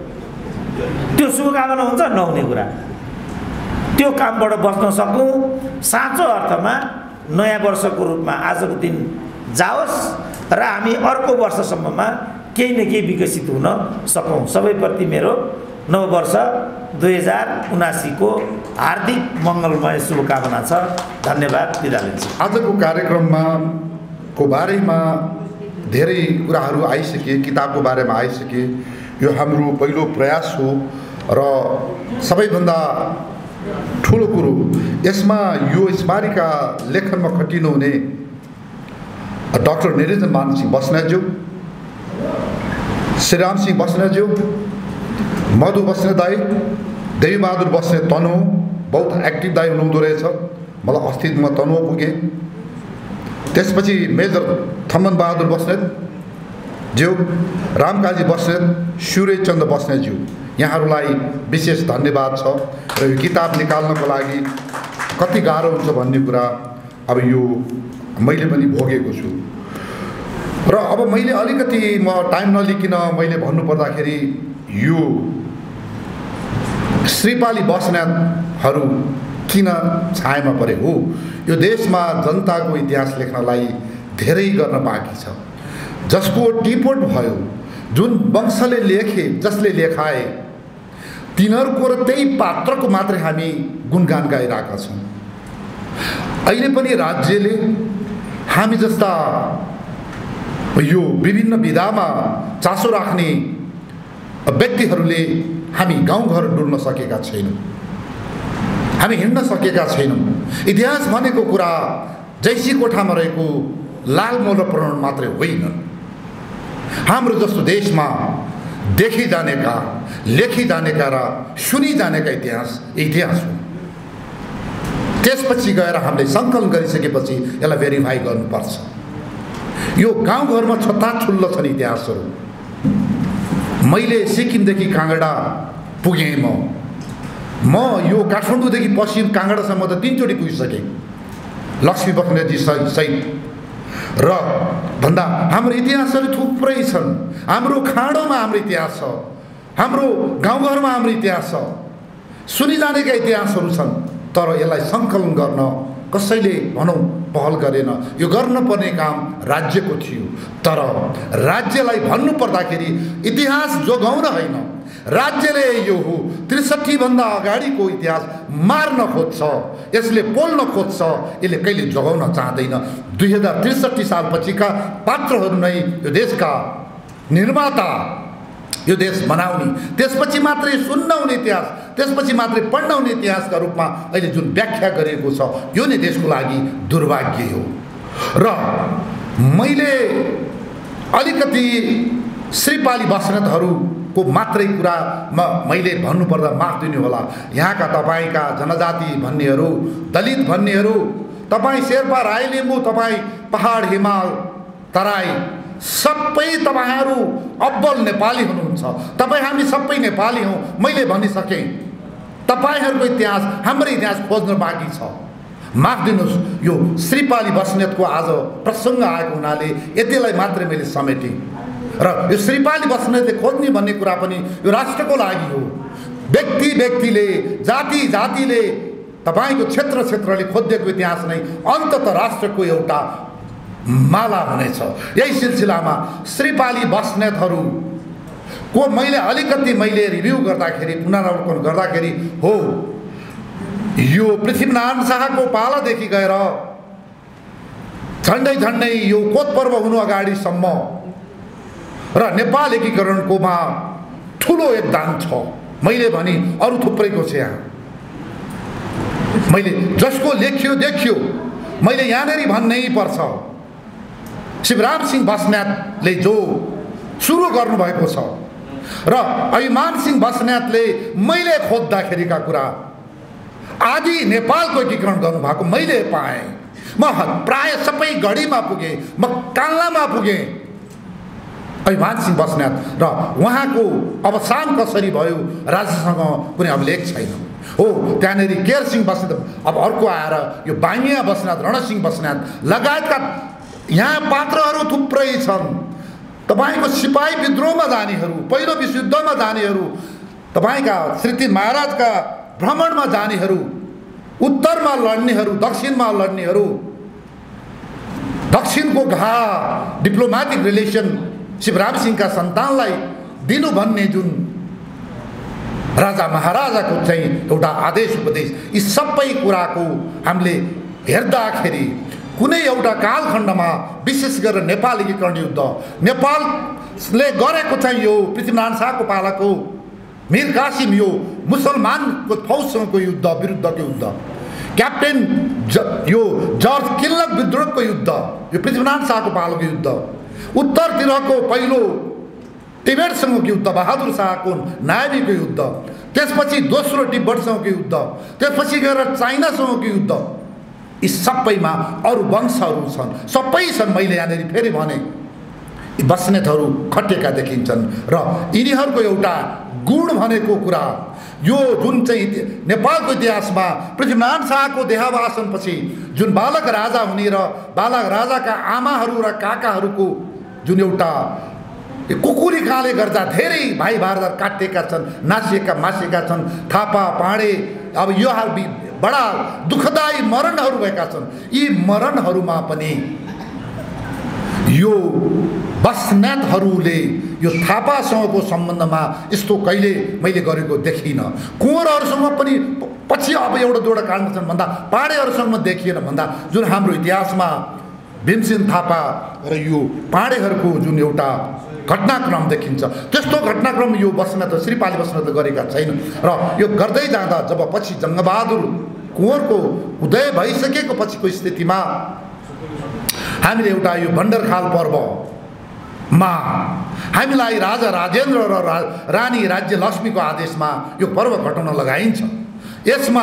त्यो शुभकामना हुन्छ? नहुने कुरा। त्यो कामबाट बच्न सकौँ, साँचो अर्थमा नयाँ वर्षको रूपमा आजको दिन जाओस् र हामी अर्को वर्षसम्ममा केही न केही विकसित हुन सकौँ। सबैप्रति मेरो नववर्ष 2079 को हार्दिक मङ्गलमय शुभकामना छ। धन्यवाद, बिदा लिन्छु। आजको कार्यक्रममा को बारेमा धेरै कुराहरू आइसके, किताबको बारेमा आइसके। यो हाम्रो पहिलो प्रयास हो र सबैभन्दा ठुलो कुरो यसमा यो स्मारिका लेखनमा खटिनुहुने डाक्टर निरञ्जन मान सिंह बस्नेतज्यू, श्रीराम सिंह बस्नेतज्यू, मधु बस्नेत दाई, देवीबहादुर बस्नेत तनहुँ, बहुत एक्टिभ दाई हुनुहुँदो रहेछ। मलाई अस्ति म तनहुँ पुगेँ। त्यसपछि मेजर थम्मन बहादुर बस्नेत ज्यू, रामकाजी बस्नेत, सूर्यचन्द्र बस्नेतज्यू, यहाँहरूलाई विशेष धन्यवाद छ। र यो किताब निकाल्नको लागि कति गाह्रो हुन्छ भन्ने कुरा अब यो मैले पनि भोगेको छु। र अब मैले अलिकति म टाइम नलिकन मैले भन्नुपर्दाखेरि यो श्रीपाली बस्नेतहरू किन छायामा परे हो, यो देशमा जनताको इतिहास लेख्नलाई धेरै गर्न बाँकी छ। जसको टिपोट भयो, जुन वंशले लेखे, जसले लेखाए, तिनीहरूको र त्यही पात्रको मात्रै हामी गुणगान गाइरहेका छौँ। अहिले पनि राज्यले हामी जस्ता यो विभिन्न विधामा चासो राख्ने व्यक्तिहरूले हामी गाउँघर डुल्न सकेका छैनौँ, हामी हिँड्न सकेका छैनौँ। इतिहास भनेको कुरा जैसी कोठामा रहेको लाल मौलप्रण मात्रै होइन। हाम्रो जस्तो देशमा देखि जानेका, लेखि जानेका र सुनि जानेका इतिहास हो। त्यसपछि गएर हामीले सङ्कलन गरिसकेपछि यसलाई भेरिफाई गर्नुपर्छ। यो गाउँघरमा छत्ताछुल्लो छन् इतिहासहरू। मैले सिक्किमदेखि काँगडा पुगेँ। म यो काठमाडौँदेखि पश्चिम काँगडासम्म त 3 चोटि पुगिसकेँ, लक्ष्मी बस्नेतजी सहित। र भन्दा हाम्रो इतिहासहरू थुप्रै छन्। हाम्रो खाडोमा हाम्रो इतिहास छ, हाम्रो गाउँघरमा हाम्रो इतिहास छ, सुनिजानेका इतिहासहरू छन्। तर यसलाई सङ्कलन गर्न कसैले भनौँ पहल गरेन। यो गर्नुपर्ने काम राज्यको थियो। तर राज्यलाई भन्नुपर्दाखेरि इतिहास जोगाउन होइन, राज्यले यो हो 63 भन्दा अगाडिको इतिहास मार्न खोज्छ, यसले बोल्न खोज्छ, यसले कहिले जोगाउन चाहदैन। 2063 सालपछिका पात्रहरू नै यो देशका निर्माता, यो देश बनाउने, त्यसपछि मात्रै सुन्न हुने इतिहास, त्यसपछि मात्रै पढ्न हुने इतिहासका रूपमा अहिले जुन व्याख्या गरिएको छ, यो नै देशको लागि दुर्भाग्य हो। र मैले अलिकति श्रीपाली बस्नेतहरूको मात्रै कुरामा मैले भन्नुपर्दा माफ दिनु होला। यहाँका तपाईँका जनजाति भन्नेहरू, दलित भन्नेहरू, तपाईँ शेर्पा, राई, लिम्बू, तपाईँ पहाड, हिमाल, तराई, सबै तपाईँहरू अब्बल नेपाली हुनुहुन्छ। तपाईँ हामी सबै नेपाली हौँ। मैले भनिसकेँ, तपाईँहरूको इतिहास, हाम्रो इतिहास खोज्न बाँकी छ। माफ दिनुहोस्, यो श्रीपाली बस्नेतको आज प्रसङ्ग आएको हुनाले यतिलाई मात्रै मैले समेटेँ। र यो श्रीपाली बस्नेतले खोज्ने भन्ने कुरा पनि यो राष्ट्रको लागि हो। व्यक्ति व्यक्तिले, जाति जातिले, तपाईँको क्षेत्र क्षेत्रले खोजेको इतिहास नै अन्ततः राष्ट्रको एउटा माला हुनेछ। यही सिलसिलामा श्रीपाली बस्नेतहरूको मैले अलिकति रिभ्यू गर्दाखेरि, पुनरावलोकन गर्दाखेरि हो, यो पृथ्वीनारायण शाहको पालादेखि गएर झन्डै झन्डै यो कोत पर्व हुनु अगाडिसम्म र नेपाल एकीकरणकोमा ठुलो योगदान छ। मैले भने अरू थुप्रैको छ। यहाँ मैले जसको लेख्यो देखियो, मैले यहाँनिर भन्नै पर्छ। शिवराम सिंह बस्नेतले जो सुरु गर्नुभएको छ र अभिमान सिंह बस्नेतले मैले खोज्दाखेरिका कुरा, आदि नेपालको एकीकरण गर्नुभएको मैले पाएँ। म प्राय सबै गढीमा पुगेँ, म कान्लामा पुगेँ। अभिमान सिंह बस्नेत र उहाँको अवसान कसरी भयो राज्यसँग कुनै अभिलेख छैन। हो, त्यहाँनिर केयर सिंह बस्नेत, अब अर्को आएर यो बाङ्गिया बस्नेत, रणसिंह बस्नेत लगायतका यहाँ पात्रहरू थुप्रै छन्। तपाईँको सिपाही विद्रोहमा जानेहरू, पहिलो विश्वयुद्धमा जानेहरू, तपाईँका श्री महाराजका भ्रमणमा जानेहरू, उत्तरमा लड्नेहरू, दक्षिणमा लड्नेहरू, दक्षिणको घा डिप्लोमेटिक रिलेसन शिवराम सिंहका सन्तानलाई दिनु भन्ने जुन राजा महाराजाको चाहिँ एउटा आदेश उपदेश, यी सबै कुराको हामीले हेर्दाखेरि कुनै एउटा कालखण्डमा विशेष गरेर नेपाल एकीकरण युद्ध, नेपालले गरेको चाहिँ यो पृथ्वीनारायण शाहको पालाको मीर कासिम यो मुसलमानको फौजसँगको युद्ध, विरुद्धको युद्ध, क्याप्टेन यो जर्ज किल्लक विद्रोहको युद्ध, यो पृथ्वीनारायण शाहको पालोको युद्ध, उत्तरतिरको पहिलो तिब्बतसँगको युद्ध, बहादुर शाहको नायबीको युद्ध, त्यसपछि दोस्रो तिब्बतसँगको युद्ध, त्यसपछि गएर चाइनासँगको युद्ध, यी सबैमा अरू वंशहरू छन्, सबै छन्। मैले यहाँनिर फेरि भने यी बस्नेतहरू खटेका देखिन्छन् र यिनीहरूको एउटा गुण भनेको कुरा यो जुन चाहिँ नेपालको इतिहासमा पृथ्वीनारायण शाहको देहावसानपछि जुन बालक राजा हुने र बालक राजाका आमाहरू र काकाहरूको जुन एउटा कुकुरी काले गर्दा धेरै भाइ भारदार काटिएका छन्, नासिएका मासिएका छन्, थापा पाँडे, अब यो बडा दुःखदायी मरणहरू भएका छन्। यी मरणहरूमा पनि यो बस्नेतहरूले यो थापासँगको सम्बन्धमा यस्तो कहिले मैले गरेको देखिनँ। कुँवरहरूसँग पनि पछि अब एउटा दुईवटा कारण छन् भन्दा पाँडेहरूसँग देखिएन भन्दा जुन हाम्रो इतिहासमा भीमसेन थापा र यो पाँडेहरूको जुन एउटा घटनाक्रम देखिन्छ, त्यस्तो घटनाक्रम यो बस्नेत श्रीपाली बस्नेत गरेका छैन। र यो गर्दै जाँदा जब पछि जङ्गबहादुर कुँवरको उदय भइसकेको पछिको स्थितिमा हामीले एउटा यो भण्डरखाल पर्वमा हामीलाई राजा राजेन्द्र र रानी राज्य लक्ष्मीको आदेशमा यो पर्व घटाउन लगाइन्छ। यसमा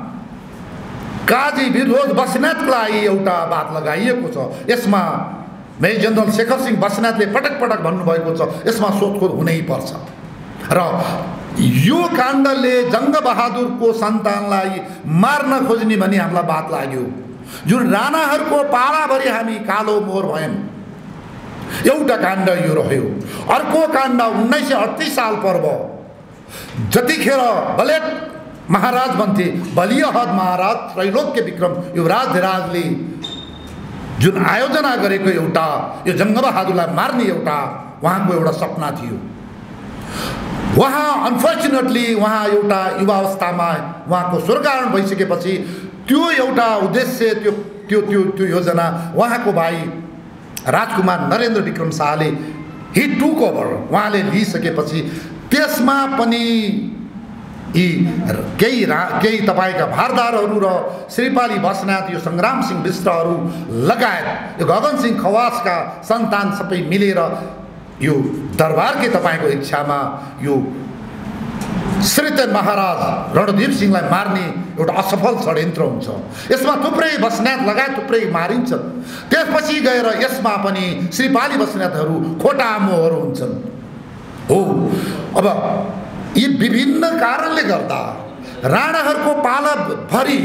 काजी विरोध बस्नेतको लागि एउटा बात लगाइएको छ। यसमा मेजर जनरल शेखर सिंह बस्नेतले पटक पटक भन्नुभएको छ यसमा सोधखोज हुनै पर्छ र यो काण्डले जङ्गबहादुरको सन्तानलाई मार्न खोज्ने भन्ने हामीलाई बात लाग्यो। जुन राणाहरूको पालाभरि हामी कालो मोर भयौँ, एउटा काण्ड यो रह्यो। अर्को काण्ड 1938 साल पर्व, जतिखेर बलेट महाराज भन्थे बलियहद महाराज त्रैलोक्य विक्रम युवराज धिराजले जुन आयोजना गरेको एउटा यो जङ्गबहादुरलाई मार्ने एउटा उहाँको एउटा सपना थियो। उहाँ अनफर्चुनेटली उहाँ एउटा युवावस्थामा उहाँको स्वर्गारोहण भइसकेपछि त्यो एउटा उद्देश्य त्यो त्यो त्यो त्यो योजना उहाँको भाइ राजकुमार नरेन्द्र विक्रम शाहले हि टुक ओभर उहाँले लिइसकेपछि त्यसमा पनि यी केही तपाईँका भारदारहरू र श्रीपाली बस्नेत यो सङ्ग्राम सिंह विष्टहरू लगायत यो गगन सिंह खवासका सन्तान सबै मिलेर यो दरबारकै तपाईँको इच्छामा यो श्रीतेन महाराज रणदीप सिंहलाई मार्ने एउटा असफल षड्यन्त्र हुन्छ। यसमा थुप्रै बस्नेत लगायत थुप्रै मारिन्छन्। त्यसपछि गएर यसमा पनि श्रीपाली बस्नेतहरू खोटा मोहहरू हुन्छन्। हो, अब यी विभिन्न कारणले गर्दा राणाहरूको पालाभरि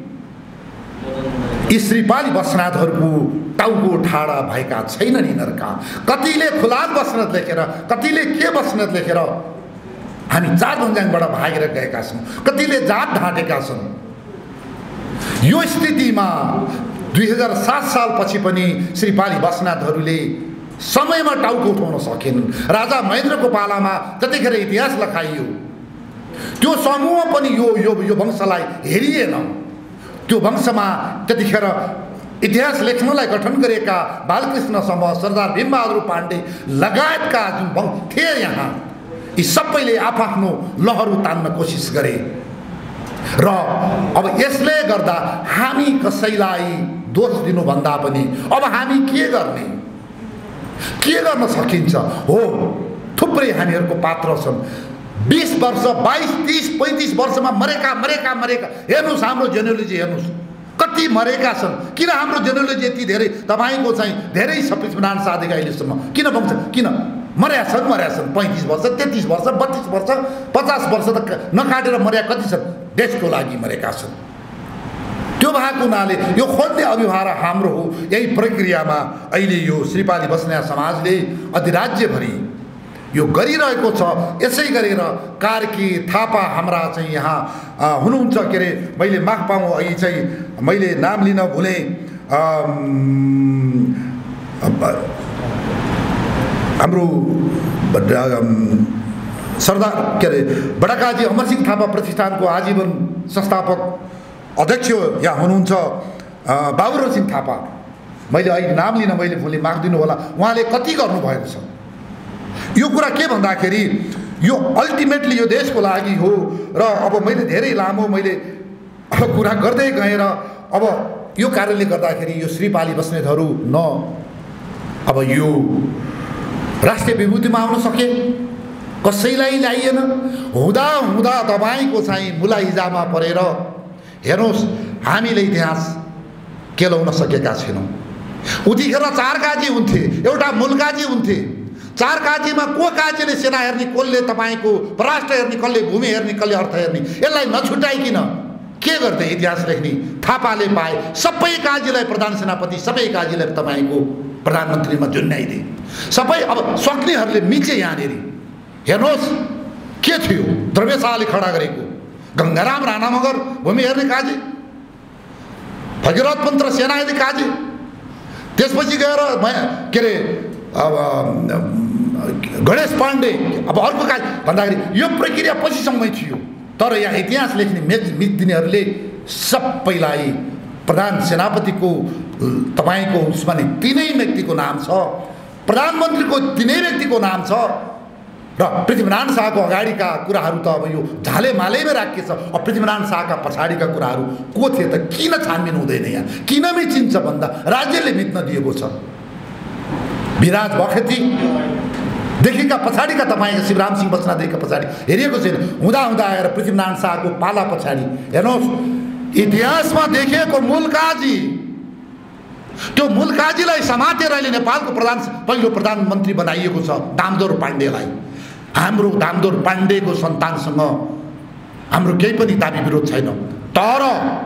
यी श्रीपाली बस्नेतहरूको टाउको ठाडा भएका छैनन्। यिनीहरूका कतिले खुलाद बस्नेत लेखेर, कतिले के बस्नेत लेखेर हामी जात भन्ज्याङबाट भागेर गएका छौँ, कतिले जात ढाँटेका छन्। यो स्थितिमा 2007 सालपछि पनि श्रीपाली बस्नेतहरूले समयमा टाउको उठाउन सकेनन्। राजा महेन्द्रको पालामा जतिखेर इतिहास लेखाइयो त्यो समूह पनि यो वंशलाई हेरिएन। त्यो वंशमा त्यतिखेर इतिहास लेख्नलाई गठन गरेका बालकृष्ण समूह, सरदार भीमबहादुर पाण्डे लगायतका जुन थिए यहाँ, यी सबैले आफ्नो लहर तान्न कोसिस गरे। र अब यसले गर्दा हामी कसैलाई दोष दिनुभन्दा पनि अब हामी के गर्न सकिन्छ? हो, थुप्रै हामीहरूको पात्र छन्। 20 वर्ष 22, 30, 35 वर्षमा मरेका हेर्नुहोस्, हाम्रो जेनोलोजी हेर्नुहोस् कति मरेका छन्। किन हाम्रो जेनोलोजी यति धेरै तपाईँको चाहिँ धेरै पृथ्वीनारायण शाहदेखि अहिलेसम्म किन बन्छ? किन मर्या छन् 35 वर्ष, 33 वर्ष, 32 वर्ष, 50 वर्ष त नकाटेर मर्या कति छन्? देशको लागि मरेका छन्। त्यो भएको हुनाले यो खोज्ने अभिभार हाम्रो हो। यही प्रक्रियामा अहिले यो श्रीपाली बस्नेत समाजले अधिराज्यभरि यो गरिरहेको छ। यसै गरेर कार्की थापा हाम्रा चाहिँ यहाँ हुनुहुन्छ, के अरे मैले माफ पाऊँ अहिले चाहिँ मैले नाम लिन भुलेँ, हाम्रो सरदार के अरे बडाकाजी अमरसिंह थापा प्रतिष्ठानको आजीवन संस्थापक अध्यक्ष यहाँ हुनुहुन्छ बाबुराम सिंह थापा। मैले अहिले नाम लिन मैले भुलेँ, माफ दिनु होला। उहाँले कति गर्नुभएको छ यो कुरा के भन्दाखेरि यो अल्टिमेटली यो देशको लागि हो। र अब मैले धेरै लामो मैले कुरा गर्दै गएर अब यो कारणले गर्दाखेरि यो श्रीपाली बस्नेतहरू न अब यो राष्ट्रिय विभूतिमा आउन सके, कसैलाई ल्याइएन। हुँदा हुँदा तपाईँको चाहिँ मुलाहिजामा परेर हेर्नुहोस् हामीले इतिहास केलाउन सकेका छैनौँ। उतिखेर 4 काजी हुन्थे, एउटा मूल काजी हुन्थे। 4 काजीमा को काजीले सेना हेर्ने, कसले तपाईँको परराष्ट्र हेर्ने, कसले भूमि हेर्ने, कसले अर्थ हेर्ने, यसलाई नछुटाइकिन के गर्थे इतिहास लेख्ने? थापाले पाए सबै काजीलाई प्रधान सेनापति, सबै काजीलाई तपाईँको प्रधानमन्त्रीमा जुन्याइदिए। सबै अब सक्नेहरूले मिचे यहाँनिर हेर्नुहोस् के थियो। द्रव्य शाहले खडा गरेको गङ्गाराम राणा मगर भूमि हेर्ने काजी, भगीरथ पन्त सेनापति काजी, त्यसपछि गएर के अरे अब गणेश पाण्डे अब अर्को काजी भन्दाखेरि यो प्रक्रिया पछिसम्मै थियो। तर यहाँ इतिहास लेख्ने मित दिनेहरूले सबैलाई प्रधान सेनापतिको तपाईँको उसमा नि 3 व्यक्तिको नाम छ, प्रधानमन्त्रीको 3 व्यक्तिको नाम छ र पृथ्वीनारायण शाहको अगाडिका कुराहरू त अब यो झालेमालैमै राखिएको छ। अब पृथ्वीनारायण शाहका पछाडिका कुराहरू को थिए त किन छानबिन हुँदैन? यहाँ किन मिचिन्छ भन्दा राज्यले मिच्न दिएको छ। विराज बखेती देखिका पछाडिका तपाईँका शिवराम सिंह बस्नेतदेखिका पछाडि हेरिएको छैन। हुँदा हुँदा आएर पृथ्वीनारायण शाहको पाला पछाडि हेर्नुहोस् इतिहासमा देखिएको मुलकाजी, त्यो मुलकाजीलाई समातेर अहिले नेपालको पहिलो प्रधानमन्त्री बनाइएको छ दामोदर पाण्डेलाई। हाम्रो दामोदर पाण्डेको सन्तानसँग हाम्रो केही पनि दाबी विरोध छैन। तर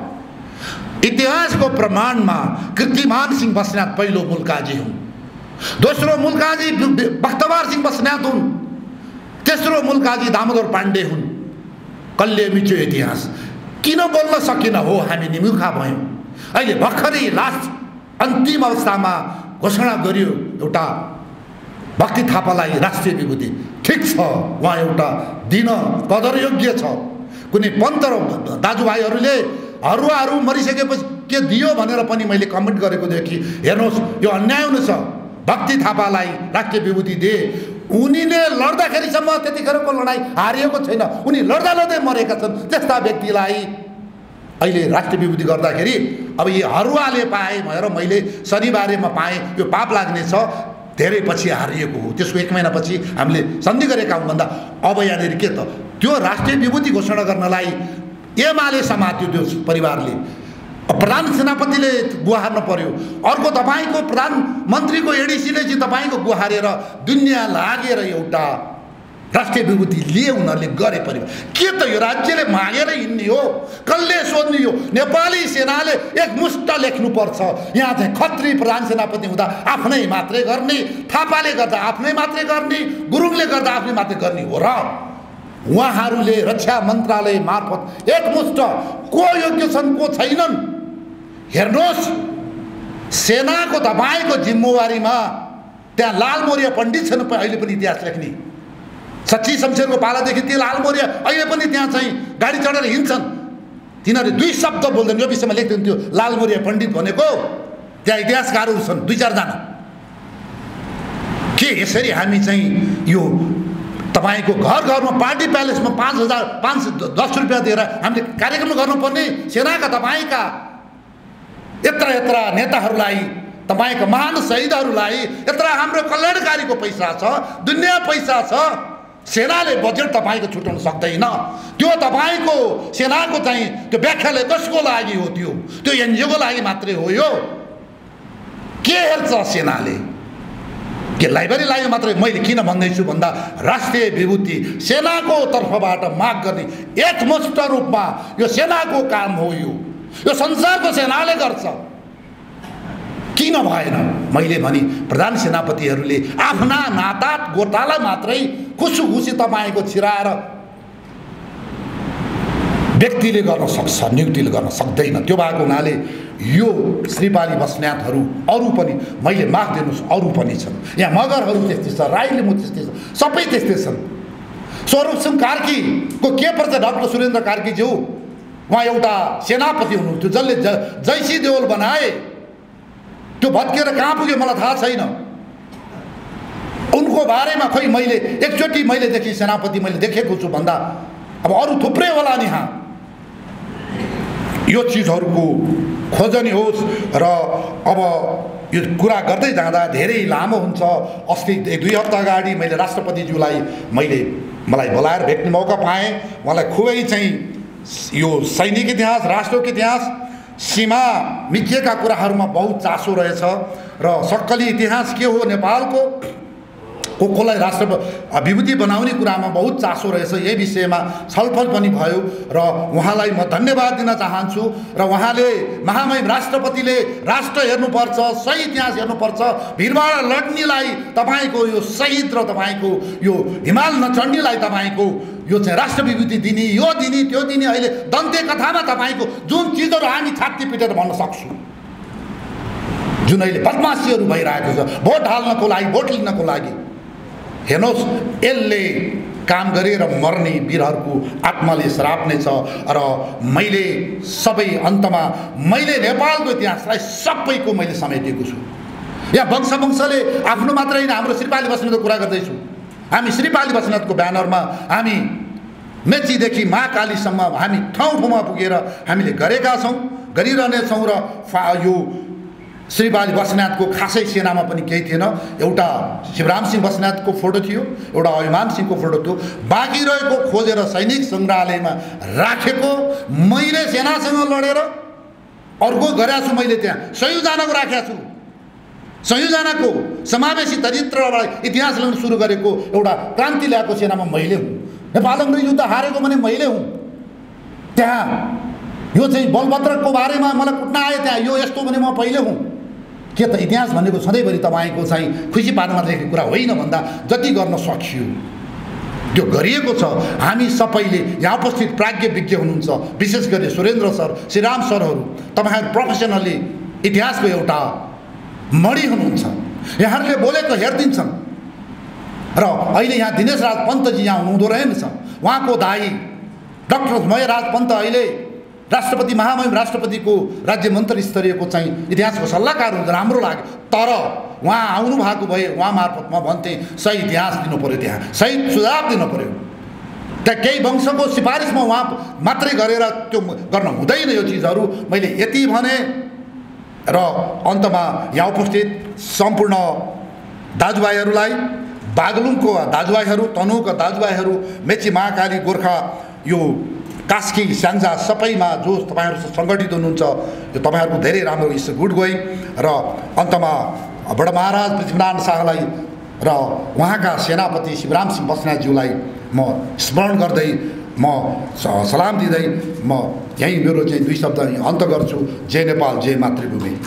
इतिहासको प्रमाणमा कीर्तिमान सिंह बस्नेत पहिलो मुलकाजी हुन्, दोस्रो मुलकाजी बख्तबार सिंह बस्नेत हुन्, तेस्रो मुलकाजी दामोदर पाण्डे हुन्। कसले मिच्यो इतिहास? किन बोल्न सकिन हो? हामी निमुखा भयौँ। अहिले भर्खरै लास्ट अन्तिम अवस्थामा घोषणा गरियो एउटा भक्ति थापालाई राष्ट्रिय विभूति। ठिक छ, उहाँ एउटा दिन कदरयोग्य छ। कुनै पन्त र दाजुभाइहरूले हरुवाहरू मरिसकेपछि के दियो भनेर पनि मैले कमेन्ट गरेको देखेँ कि हेर्नुहोस् यो अन्याय हुनेछ, भक्ति थापालाई राष्ट्रिय विभूति दिए। उनीले लड्दाखेरिसम्म त्यतिखेरको लडाइँ हारिएको छैन, उनी लड्दा लड्दै मरेका छन्। त्यस्ता व्यक्तिलाई अहिले राष्ट्रिय विभूति गर्दाखेरि अब यी हरुवाले पाए भनेर मैले शनिबारेमा पाएँ, यो पाप लाग्ने छ। धेरै पछि हारिएको हो, त्यसको 1 महिनापछि हामीले सन्धि गरेका हौँ भन्दा अब यहाँनिर के त त्यो राष्ट्रिय विभूति घोषणा गर्नलाई एमाले समात्यो त्यो परिवारले। प्रधान सेनापतिले गुहार्न पर्यो। अर्को तपाईँको प्रधानमन्त्रीको एडिसीले चाहिँ तपाईँको गुहारेर दुनियाँ लागेर एउटा राष्ट्रिय विभूति लिए उनीहरूले गरे परिवार। के त यो राज्यले मागेर हिँड्ने हो? कसले सोध्ने हो? नेपाली सेनाले एकमुष्ट लेख्नुपर्छ। यहाँ चाहिँ खत्री प्रधान सेनापति हुँदा आफ्नै मात्रै गर्ने, थापाले गर्दा आफ्नै मात्रै गर्ने, गुरुङले गर्दा आफ्नै मात्रै गर्ने हो र उहाँहरूले रक्षा मन्त्रालय मार्फत एकमुष्ट को योग्य छन् को छैनन् हेर्नुहोस्। सेनाको तपाईँको जिम्मेवारीमा त्यहाँ लालमोरिया पण्डित छन् अहिले पनि इतिहास लेख्ने। सच्ची शमशेरको पालादेखि ती लालमोरिया अहिले पनि त्यहाँ चाहिँ गाडी चढेर हिँड्छन्। तिनीहरूले 2 शब्द बोल्दैन। यो विषयमा लेख्दैन थियो लालमोरिया पण्डित भनेको त्यहाँ इतिहासकारहरू छन् 2-4 जना। के यसरी हामी चाहिँ यो तपाईँको घर घरमा पार्टी प्यालेसमा 5,510 रुपियाँ दिएर हामीले कार्यक्रम गर्नुपर्ने? सेनाका तपाईँका यत्र नेताहरूलाई, तपाईँका महान शहीदहरूलाई यत्र हाम्रो कल्याणकारीको पैसा छ, दुनियाँ पैसा छ। सेनाले बजेट तपाईँको छुटाउन सक्दैन। त्यो तपाईँको सेनाको चाहिँ त्यो व्याख्याले कसको लागि हो? त्यो एनजिओको लागि मात्रै हो। यो के हेर्छ सेनाले? के लाइब्रेरी लाग्यो मात्रै? मैले किन भन्दैछु भन्दा राष्ट्रिय विभूति सेनाको तर्फबाट माग गर्ने एकमुष्ट रूपमा यो सेनाको काम हो। यो संसारको सेनाले गर्छ। किन भएन? मैले भने प्रधान सेनापतिहरूले आफ्ना नाता गोतालाई मात्रै खुसी तपाईँको छिराएर व्यक्तिले गर्न सक्छ, नियुक्तिले गर्न सक्दैन। त्यो भएको हुनाले यो श्रीपाली बस्नेतहरू अरू पनि मैले माग दिनुहोस्, अरू पनि छन् यहाँ। मगरहरू त्यस्तै छ, राई लिम्बू त्यस्तै छ, सबै त्यस्तै छन्। स्वरूप सिंह कार्कीको के पर्छ? डाक्टर सुरेन्द्र कार्कीज्यू उहाँ एउटा सेनापति हुनुहुन्थ्यो जसले जैसी देवल बनाए। त्यो भत्केर कहाँ पुग्यो मलाई थाहा छैन। उनको बारेमा खै मैले एकचोटि मैले देखेँ सेनापति मैले देखेको छु भन्दा अब अरू थुप्रै होला नि। यहाँ यो चिजहरूको खोजनी होस् र अब यो कुरा गर्दै जाँदा धेरै लामो हुन्छ। अस्ति 1-2 हप्ता अगाडि मैले राष्ट्रपतिज्यूलाई मलाई बोलाएर भेट्ने मौका पाएँ। उहाँलाई खुबै चाहिँ यो सैनिक इतिहास, राष्ट्रको इतिहास, सीमा मिचिएका कुराहरूमा बहुत चासो रहेछ र सक्कली इतिहास के हो नेपालको, कसलाई राष्ट्र विभूति बनाउने कुरामा बहुत चासो रहेछ। यही विषयमा छलफल पनि भयो र उहाँलाई म धन्यवाद दिन चाहन्छु। र उहाँले महामहिम राष्ट्रपतिले राष्ट्र हेर्नुपर्छ, सही इतिहास हेर्नुपर्छ, भिरबाट लड्नेलाई तपाईँको यो शहीद र तपाईँको यो हिमाल नचढ्नेलाई तपाईँको यो चाहिँ राष्ट्र विभूति दिने, यो दिने त्यो दिने। अहिले दन्ते कथामा तपाईँको जुन चिजहरू हामी छाती पिटेर भन्न सक्छौँ, जुन अहिले बदमासीहरू भइरहेको छ भोट हाल्नको लागि, भोट लिनको लागि, हेर्नुहोस् यसले काम गरेर मर्ने वीरहरूको आत्माले श्राप्ने छ। र मैले सबै अन्तमा मैले नेपालको इतिहासलाई सबैको मैले समेटेको छु। यहाँ वंशले आफ्नो मात्रै होइन, हाम्रो श्रीपाली बस्नेतको कुरा गर्दैछु। हामी श्रीपाली बस्नेतको ब्यानरमा हामी मेचीदेखि महाकालीसम्म हामी ठाउँ ठाउँमा पुगेर हामीले गरेका छौँ, गरिरहनेछौँ। र यो श्रीपाली बस्नेतको खासै सेनामा पनि केही थिएन। एउटा शिवराम सिंह बस्नेतको फोटो थियो, एउटा अभिमान सिंहको फोटो थियो। बाँकी रहेको खोजेर सैनिक सङ्ग्रहालयमा राखेको मैले सेनासँग लडेर अर्को गरेको छु। मैले त्यहाँ 100 जनाको राखेको छु। 100 जनाको समावेशी चरित्रबाट इतिहास ल्याउन सुरु गरेको एउटा क्रान्ति ल्याएको सेनामा मैले हुँ। नेपालमा युद्ध हारेको भने मैले हुँ। त्यहाँ यो चाहिँ बलभद्रको बारेमा मलाई कुट्न आए, त्यहाँ यो यस्तो भने म पहिले हुँ। के त इतिहास भनेको सधैँभरि तपाईँको चाहिँ खुसी पार्नमा लेखेको कुरा होइन भन्दा जति गर्न सकियो त्यो गरिएको छ। हामी सबैले यहाँ उपस्थित प्राज्ञ विज्ञ हुनुहुन्छ, विशेष गरी सुरेन्द्र सर, श्रीराम सरहरू, तपाईँहरू प्रोफेसनली इतिहासको एउटा मणि हुनुहुन्छ। यहाँहरूले बोलेको हेरिदिन्छन्। र अहिले यहाँ दिनेश राज पन्तजी यहाँ हुनुहुँदो रहेछ। उहाँको दाई डाक्टर मयराज पन्त अहिले राष्ट्रपति महामहिम राष्ट्रपतिको राज्य मन्त्री स्तरीयको चाहिँ इतिहासको सल्लाहकार हुनुहुन्छ। राम्रो लाग्यो। तर उहाँ आउनु भएको भए उहाँ मार्फत म भन्थेँ सही इतिहास दिनु पऱ्यो, त्यहाँ सही सुझाव दिनु पऱ्यो। त्यहाँ केही वंशको सिफारिसमा उहाँ मात्रै गरेर त्यो गर्न हुँदैन। यो चिजहरू मैले यति भने र अन्तमा यहाँ उपस्थित सम्पूर्ण दाजुभाइहरूलाई, बागलुङको दाजुभाइहरू, तनहुका दाजुभाइहरू, मेची महाकाली गोर्खा यो कास्की स्याङ्जा सबैमा जो तपाईँहरू सङ्गठित हुनुहुन्छ, यो तपाईँहरूको धेरै राम्रो इट्स गुड गोइङ। र अन्तमा बडा महाराज पृथ्वीनारायण शाहलाई र उहाँका सेनापति शिवराम सिंह बस्नेतज्यूलाई म स्मरण गर्दै म सलाम दिँदै म यहीँ मेरो चाहिँ 2 शब्द अन्त गर्छु। जय नेपाल, जय मातृभूमि।